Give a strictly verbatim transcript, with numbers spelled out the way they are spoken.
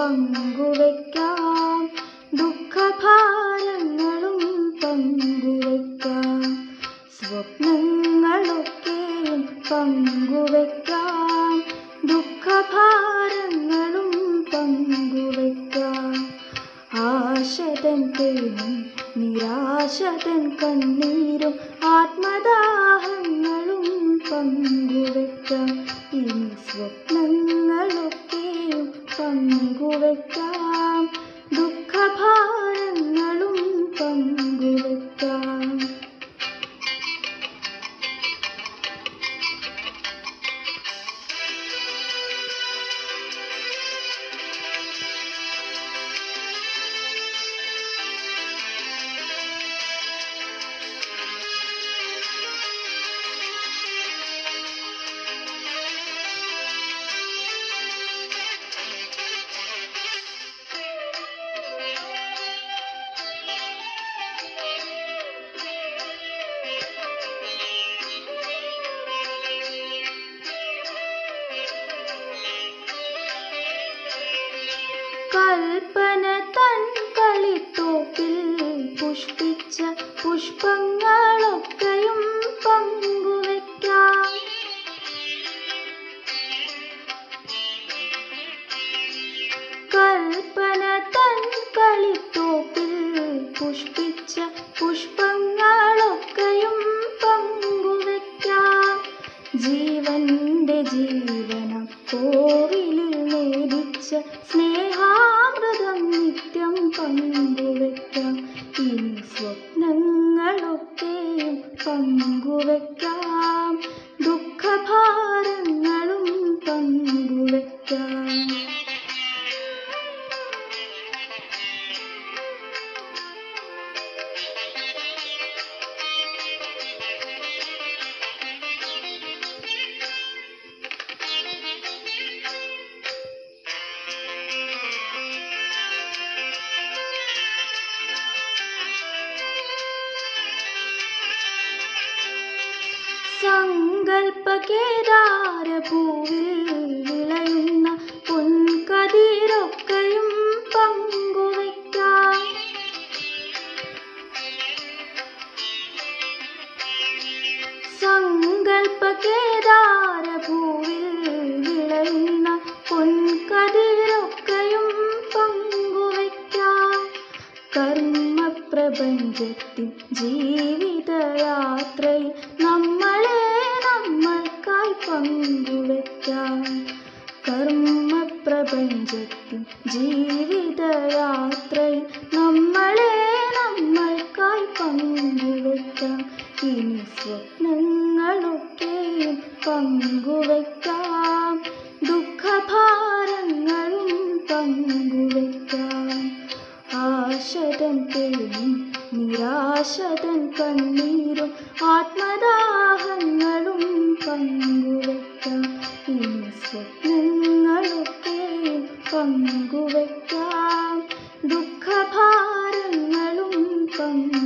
പങ്കുവയ്ക്കാം, ദുഃഖഭാരങ്ങളും പങ്കുവയ്ക്കാം, സ്വപ്നങ്ങളൊക്കെയും പങ്കുവയ്ക്കാം, ദുഃഖഭാരങ്ങളും പങ്കുവയ്ക്കാം. ആശതൻ തേനും നിരാശതൻ കണ്ണീരും ആത്മദാഹങ്ങളും പങ്കുവയ്ക്കാം. ഇനി സ്വപ്നങ്ങളൊക്കെയും പങ്കുവയ്ക്കാം, ദുഃഖഭാരങ്ങളും പങ്കുവയ്ക്കാം. കൽപ്പന തൻ കളിത്തോപ്പിൽ പുഷ്പിച്ച പുഷ്പങ്ങളൊക്കെയും പങ്കുവയ്ക്കാം. കൽപ്പന തൻ കളിത്തോപ്പിൽ പുഷ്പിച്ച പുഷ്പങ്ങളൊക്കെയും പങ്കുവയ്ക്കാം. ജീവന്റെ ജീവനം കോവിലിൽ നേദിച്ച സ്നേഹാമൃതം നിത്യം പങ്കുവയ്ക്കാം. ഇനി സ്വപ്നങ്ങളൊക്കെയും പങ്കുവയ്ക്കാം, ദുഃഖഭാരങ്ങളും പങ്കുവയ്ക്കാം. സങ്കൽപ്പകേദാരഭൂവിൽ വിളയുന്ന പൊൻകതിരൊക്കെയും പങ്കുവയ്ക്കാം. സങ്കൽപ്പകേദാരഭൂവിൽ വിളയുന്ന പൊൻകതിരൊക്കെയും പങ്കുവയ്ക്കാം. കർമ്മപ്രപഞ്ചത്തിൻ ജീവിതയാത്രയിൽ നമ്മളെ നമ്മൾക്കായി പങ്കുവയ്ക്കാം. കർമ്മപ്രപഞ്ചത്തിൻ ജീവിതയാത്രയിൽ നമ്മളെ നമ്മൾക്കായി പങ്കുവയ്ക്കാം. ഇനി സ്വപ്നങ്ങളൊക്കെയും പങ്കുവയ്ക്കാം, ദുഃഖഭാരങ്ങളും പങ്കുവയ്ക്കാം. ആശതൻ തേനും നിരാശതൻ കണ്ണീരും ആത്മദാഹങ്ങളും പങ്കുവയ്ക്കാം. ഇനി സ്വപ്നങ്ങളൊക്കെയും പങ്കുവയ്ക്കാം, ദുഃഖഭാരങ്ങളും പങ്കുവയ്ക്കാം.